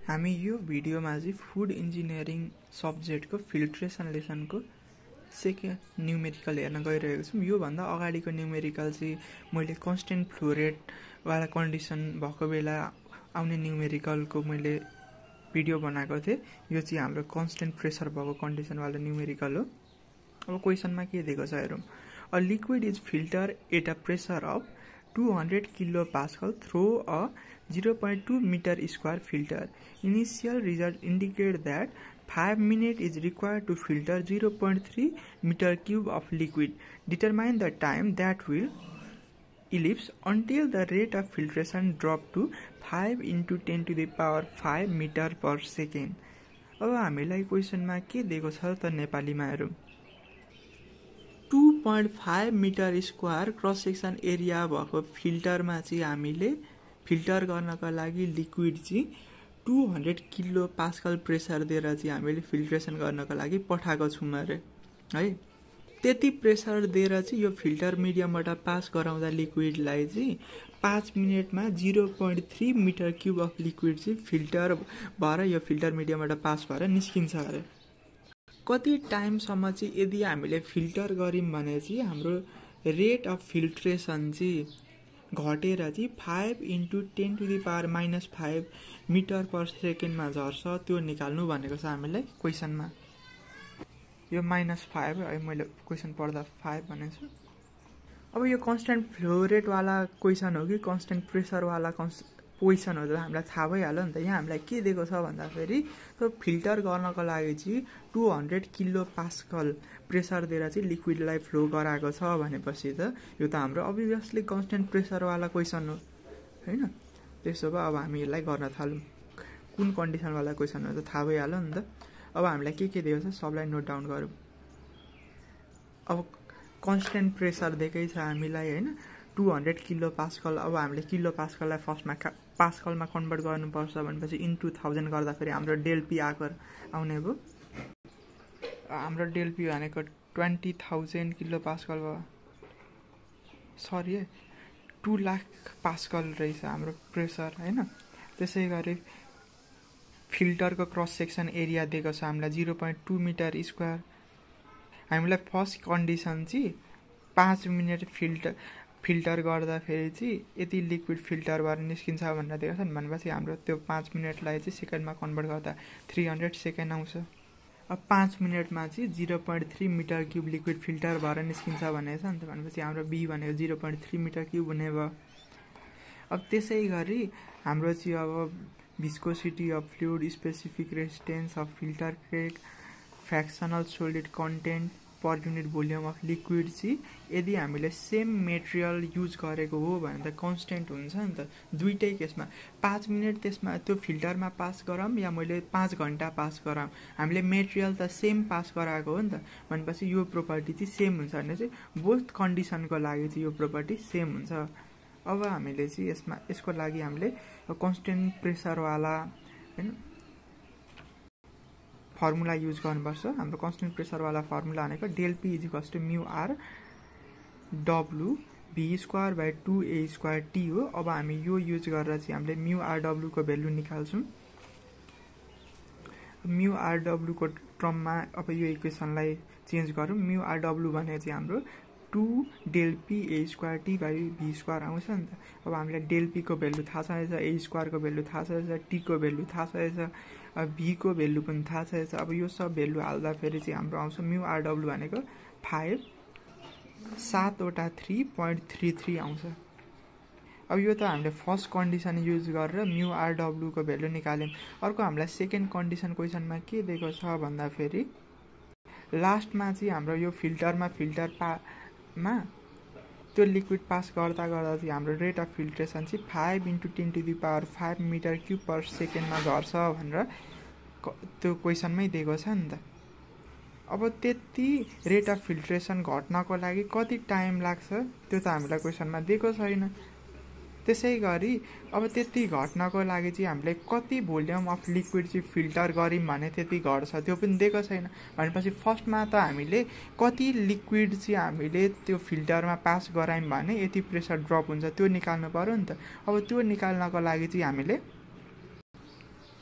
हामी यो भिडियोमा चाहिँ फुड इन्जिनियरिङ सब्जेक्टको फिल्ट्रेसन लेसनको सेकेन्ड न्युमेरिकल हेर्न गइरहेको छौँ। योभन्दा अगाडिको न्युमेरिकल चाहिँ मैले कन्स्टेन्ट फ्लो रेटवाला कन्डिसन भएको बेला आउने न्युमेरिकलको मैले भिडियो बनाएको थिएँ। यो चाहिँ हाम्रो कन्स्टेन्ट प्रेसर भएको कन्डिसनवाला न्युमेरिकल हो। अब क्वेसनमा के दिएको छ हेरौँ। A liquid is filter at a pressure of 200 kilopascal through a 0.2 meter square filter. Initial result indicate that 5 minutes is required to filter 0.3 meter cube of liquid. Determine the time that will elapse until the rate of filtration drop to 5 into 10 to the power 5 meter per second. अब हामीलाई क्वेसनमा के दिएको छ त नेपालीमा हेरौँ। 2.5 metre square cross section area भएको फिल्टरमा चाहिँ हामीले फिल्टर गर्नको लागि लिक्विड चाहिँ 200 किलो पास्कल प्रेसर दिएर चाहिँ हामीले फिल्ट्रेसन गर्नको लागि पठाएको छौँ अरे है। त्यति प्रेसर दिएर चाहिँ यो फिल्टर मिडियमबाट पास गराउँदा लिक्विडलाई चाहिँ 5 मिनटमा 0.3 मिटर क्युब अफ लिक्विड चाहिँ फिल्टर भएर यो फिल्टर मिडियमबाट पास भएर निस्किन्छ अरे। कति टाइमसम्म चाहिँ यदि हामीले फिल्टर गऱ्यौँ भने चाहिँ हाम्रो रेट अफ फिल्ट्रेसन चाहिँ घटेर चाहिँ 5 into 10 to the power -5 metre per सेकेन्डमा झर्छ, त्यो निकाल्नु भनेको छ हामीलाई क्वेसनमा। यो -5 है, मैले क्वेसन पढ्दा 5 भनेको छु। अब यो कन्स्टेन्ट फ्लो रेटवाला क्वेसन हो कि कन्स्टेन्ट प्रेसरवाला क्वेसन हो त हामीलाई थाहा भइहाल्यो नि त। यहाँ हामीलाई के दिएको छ भन्दाखेरि त्यो फिल्टर गर्नको लागि चाहिँ 200 किलो पास्कल प्रेसर दिएर चाहिँ लिक्विडलाई फ्लो गराएको छ भनेपछि त यो त हाम्रो अभियसली कन्स्टेन्ट प्रेसरवाला क्वेसन हो होइन। त्यसो भए अब हामी यसलाई गर्न थालौँ। कुन कन्डिसनवाला क्वेसन हो त थाहा भइहाल्यो नि त। अब हामीलाई के दिएको छ सबलाई नोट डाउन गरौँ। अब कन्स्टेन्ट प्रेसर दिएकै छ हामीलाई होइन, 200 किलो पास्कल। अब हामीले किलो पास्कललाई फर्स्टमा पास्कलमा कन्भर्ट गर्नुपर्छ भनेपछि इन्टु 1000 गर्दाखेरि हाम्रो डेल्पी आउने भयो। हाम्रो डेल्पी भनेको 20,000 किलो पास्कल भयो। सरी है, 2 लाख पास्कल रहेछ हाम्रो प्रेसर होइन। त्यसै गरी फिल्टरको क्रस सेक्सन एरिया दिएको छ हामीलाई 0.2 मिटर स्क्वायर। हामीलाई फर्स्ट कन्डिसन चाहिँ 5 मिनट फिल्टर गर्दाखेरि चाहिँ यति लिक्विड फिल्टर भएर निस्किन्छ भनेर दिएको छ नि। भनेपछि हाम्रो त्यो 5 मिनटलाई चाहिँ सेकेन्डमा कन्भर्ट गर्दा 300 सेकेन्ड आउँछ। अब 5 मिनटमा चाहिँ 0.3 मिटर क्युब लिक्विड फिल्टर भएर निस्किन्छ भनेको छ नि त। भनेपछि हाम्रो बी भनेको 0.3 मिटर क्युब हुने भयो। अब त्यसै गरी हाम्रो चाहिँ अब viscosity of fluid, specific resistance of filter क्रेक, fractional solid content per unit volume of liquid चाहिँ यदि हामीले सेम मेटेरियल युज गरेको हो भने त कन्स्टेन्ट हुन्छ नि त। दुइटै केसमा 5 मिनट त्यसमा त्यो फिल्टरमा पास गरौँ या मैले 5 घन्टा पास गरौँ, हामीले मेटेरियल त सेम पास गराएको हो नि त। भनेपछि यो प्रोपर्टी चाहिँ सेम हुन्छ भने चाहिँ बोथ कन्डिसनको लागि चाहिँ यो प्रोपर्टी सेम हुन्छ। अब हामीले चाहिँ यसको लागि हामीले कन्स्टेन्ट प्रेसरवाला होइन फर्मुला युज गर्नुपर्छ। हाम्रो कन्स्टेन्ट प्रेसरवाला फर्मुला भनेको del p is equals to mu R W V square by 2a square T हो। अब हामी यो युज गरेर चाहिँ हामीले म्यू आर डब्लुको भेल्यु निकाल्छौँ। म्यू आर डब्लुको टर्ममा अब यो इक्वेसनलाई चेन्ज गरौँ। म्यू आर डब्लु भनेको चाहिँ हाम्रो 2 del p A square T by V square आउँछ नि त। अब हामीलाई डेल्पीको भेल्यु थाहा छ, ए स्क्वायरको भेल्यु थाहा छ, टीको भेल्यु थाहा छ, भीको भेल्यु पनि थाहा छ। अब यो सब भेल्यु हाल्दाखेरि चाहिँ हाम्रो आउँछ म्यू आर डब्लु भनेको 5 7 वटा 3.33 आउँछ। अब यो त हामीले फर्स्ट कन्डिसन युज गरेर म्यू आर डब्लुको भेल्यु निकाल्यौँ। अर्को हामीलाई सेकेन्ड कन्डिसन क्वेसनमा के दिएको छ भन्दाखेरि लास्टमा चाहिँ हाम्रो यो फिल्टरमा त्यो लिक्विड पास गर्दा चाहिँ हाम्रो रेट अफ फिल्ट्रेसन चाहिँ 5 into 10 to the power 5 metre cube per सेकेन्डमा झर्छ भनेर त्यो क्वेसनमै दिएको छ नि त। अब त्यति रेट अफ फिल्ट्रेसन घट्नको लागि कति टाइम लाग्छ त्यो त हामीलाई क्वेसनमा दिएको छैन। त्यसै गरी अब त्यति घट्नको लागि चाहिँ हामीले कति भोल्युम अफ लिक्विड चाहिँ फिल्टर गऱ्यौँ भने त्यति घट्छ त्यो पनि दिएको छैन। भनेपछि फर्स्टमा त हामीले कति लिक्विड चाहिँ हामीले त्यो फिल्टरमा पास गरायौँ भने यति प्रेसर ड्रप हुन्छ त्यो निकाल्नु पर्यो नि त। अब त्यो निकाल्नको लागि चाहिँ हामीले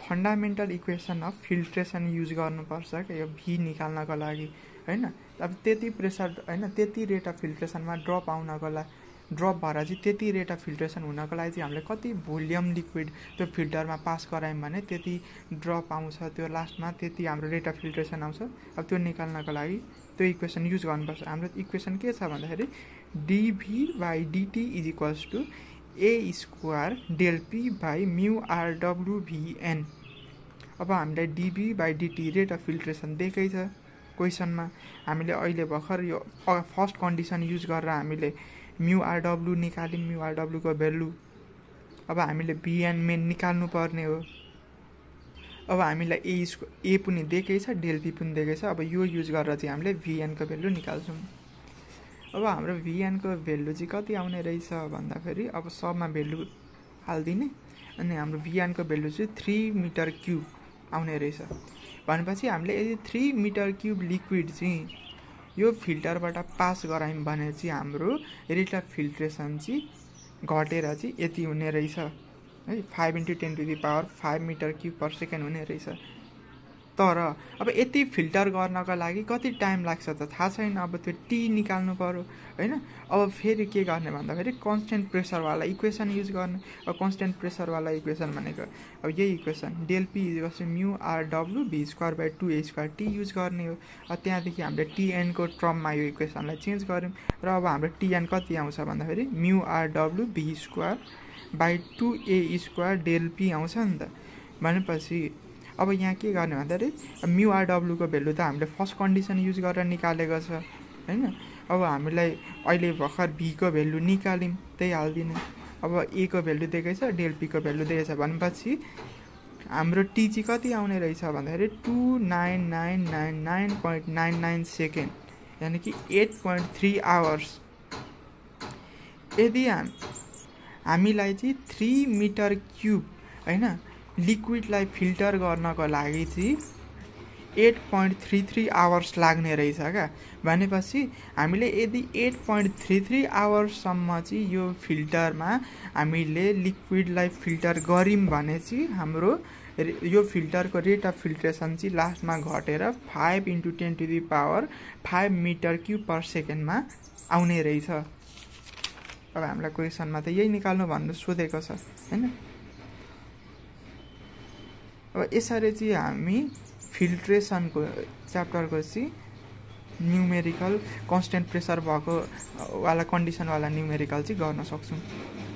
fundamental equation of filtration use गर्नुपर्छ क्या यो भी निकाल्नको लागि हैन। अब त्यति प्रेसर हैन त्यति रेट अफ फिल्ट्रेसनमा ड्रप भएर चाहिँ त्यति रेट अफ फिल्ट्रेसन हुनको लागि चाहिँ हामीले कति भोल्युम लिक्विड त्यो फिल्टरमा पास गरायौँ भने त्यति ड्रप आउँछ, त्यो लास्टमा त्यति हाम्रो रेट अफ फिल्ट्रेसन आउँछ। अब त्यो निकाल्नको लागि त्यो इक्वेसन युज गर्नुपर्छ। हाम्रो इक्वेसन के छ भन्दाखेरि dV/dt is equals to a square del p by mu RWVN। अब हामीलाई dV/dt रेट अफ फिल्ट्रेसन दिएकै छ क्वेसनमा। हामीले अहिले भर्खर यो फर्स्ट कन्डिसन युज गरेर हामीले म्यू RW निकाल्यौँ, म्यू RW को भ्यालु। अब हामीले VN मेन निकाल्नु पर्ने हो। अब हामीलाई ए पनि दिएकै छ, डेल p पनि दिएकै छ। अब यो युज गरेर चाहिँ हामीले VN को भ्यालु निकाल्छौँ। अब हाम्रो VN को भ्यालु चाहिँ कति आउने रहेछ भन्दाखेरि अब सबमा भ्यालु हालिदिने अनि हाम्रो VN को भ्यालु चाहिँ 3 मिटर क्युब आउने रहेछ। भनेपछि हामीले यदि 3 मिटर क्युब लिक्विड चाहिँ यो फिल्टरबाट पास गरायौँ भने चाहिँ हाम्रो रेट अफ फिल्ट्रेसन चाहिँ घटेर चाहिँ यति हुने रहेछ है, 5 × 10⁵ मिटर क्युब पर सेकेन्ड हुने रहेछ। तर अब यति फिल्टर गर्नको लागि कति टाइम लाग्छ त थाहा छैन। अब त्यो टी निकाल्नु पर्यो हैन। अब फेरि के गर्ने भन्दाखेरि कन्स्टेन्ट प्रेसरवाला इक्वेसन युज गर्ने। अब कन्स्टेन्ट प्रेसरवाला इक्वेसन भनेको अब यही equation del P is mu RW v²/2a²t use गर्ने हो। त्यहाँदेखि हामीले टिएन को टर्ममा यो इक्वेसनलाई चेन्ज गर्यौँ र अब हाम्रो टिएन कति आउँछ भन्दाखेरि mu RW v²/2a² del P आउँछ नि त। भनेपछि अब यहाँ के गर्ने भन्दाखेरि म्यू RW को भ्यालु त हामीले फर्स्ट कन्डिसन युज गरेर निकालेको छ हैन। अब हामीलाई अहिले भर्खर भी को भ्यालु निकाल्यौँ त्यही हालिदिने। अब ए को भ्यालु दिएकै छ, डेल पी को भ्यालु दिएकै छ भनेपछि हाम्रो टी चाहिँ कति आउने रहेछ भन्दाखेरि 29999.99 सेकेन्ड यानि कि 8.3 आवर्स। यदि हामीलाई चाहिँ 3 मिटर क्युब हैन लिक्विडलाई फिल्टर गर्नको लागि चाहिँ 8.33 आवर्स लाग्ने रहेछ क्या। भनेपछि हामीले यदि 8.33 आवर्ससम्म चाहिँ यो फिल्टरमा हामीले लिक्विडलाई फिल्टर गऱ्यौँ भने चाहिँ हाम्रो यो फिल्टरको रेट अफ फिल्ट्रेसन चाहिँ लास्टमा घटेर 5 × 10⁵ मिटर क्युब पर सेकेन्डमा आउने रहेछ। अब हामीलाई क्वेसनमा त यही निकाल्नु भन्नु सोधेको छ हैन। अब यसरी चाहिँ हामी फिल्ट्रेसनको च्याप्टरको चाहिँ न्युमेरिकल कन्स्टेन्ट प्रेसर भएको वाला कन्डिसनवाला न्युमेरिकल चाहिँ गर्न सक्छौँ।